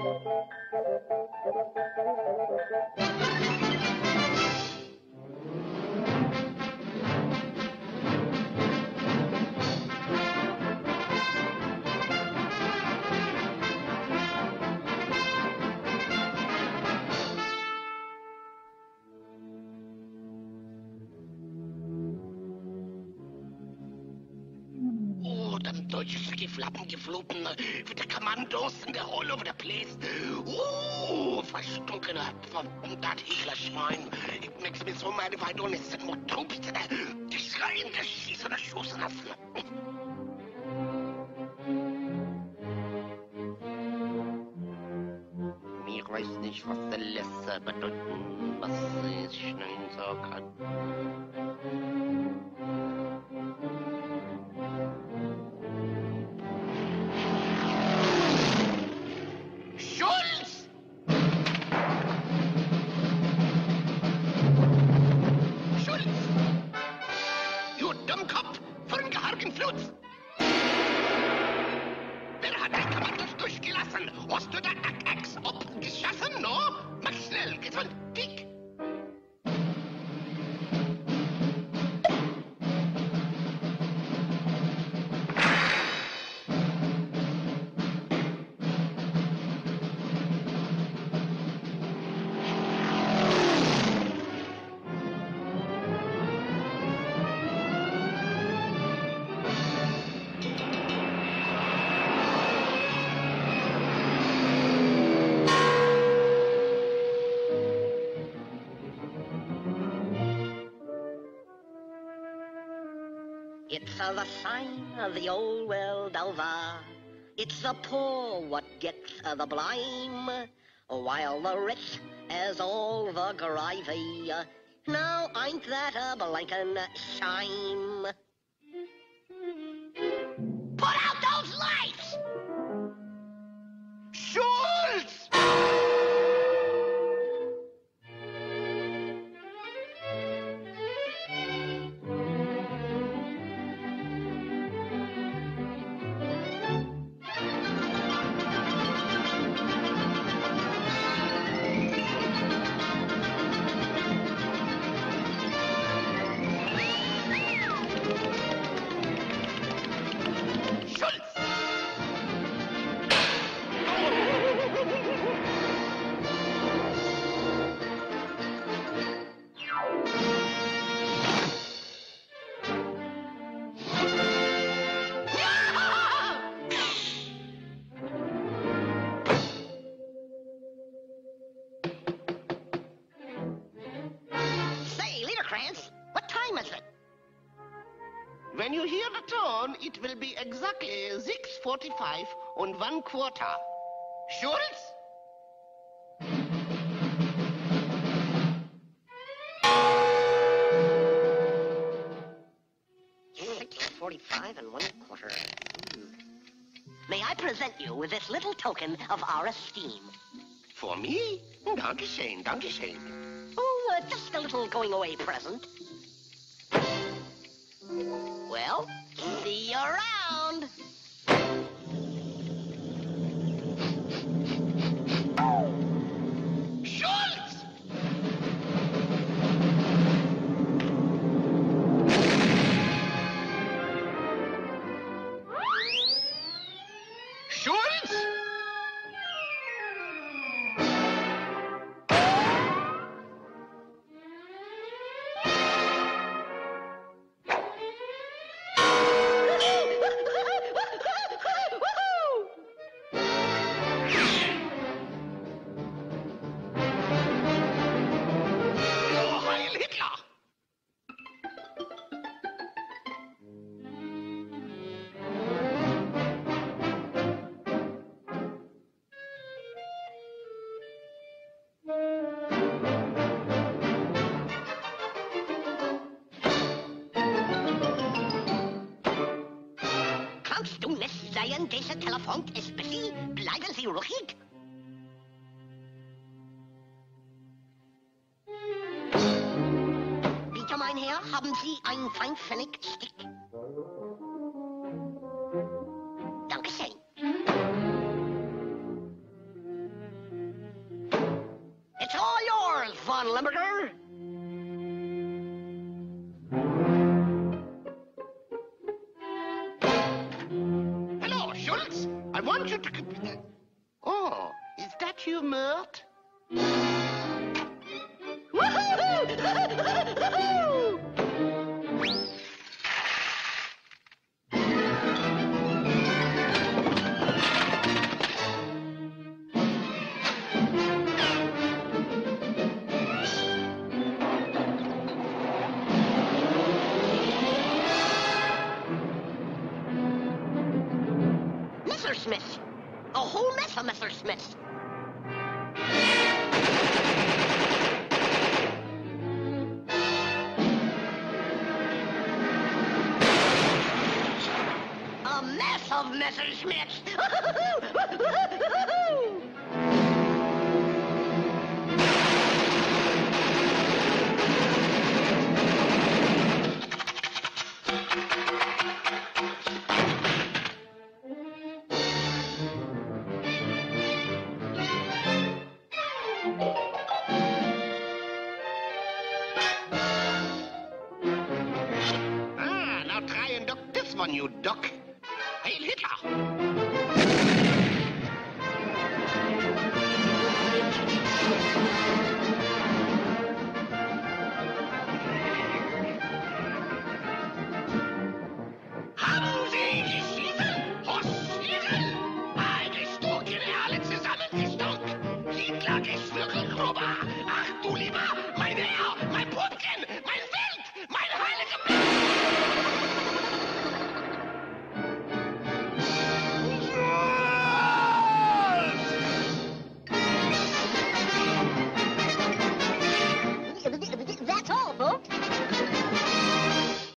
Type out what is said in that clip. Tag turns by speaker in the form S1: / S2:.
S1: Them Deutsche geflappen, geflogen, with the commandos and the all over the place. Verstunken from that Hitler-Schwein. It makes me so mad if I don't listen what Troops to die schreien, die schießen oder stoßen lassen. Ich weiß nicht, was der Lässe bedeuten, was ich schnell sagen kann.
S2: It's the sign of the old world over. It's the poor what gets the blame, while the rich has all the gravy. Now ain't that a blinkin' shame? Put out those lights!
S1: Schulz!
S2: What time is it?
S1: When you hear the tone, it will be exactly 6:45 and 1/4. Schulz?
S2: $6:45 and 1/4. May I present you with this little token of our esteem?
S1: For me? Dankeschön, Dankeschön.
S2: Oh, just a little going-away present. Well, see you around.
S1: Schulz! Schulz!
S2: Kannst du nicht sehen, dieser Telefon ist busy? Bleiben Sie ruhig. Bitte, mein Herr, haben Sie einen 5-Pfennig-Stick? Dankeschön. on, Limburger.
S1: Hello, Schultz. I want you to... Oh, is that you, Mert?
S2: Woohoo! Messerschmitt. A whole mess of Messerschmitt. A mess of Messerschmitt.
S1: Ah, now try and duck this one, you duck.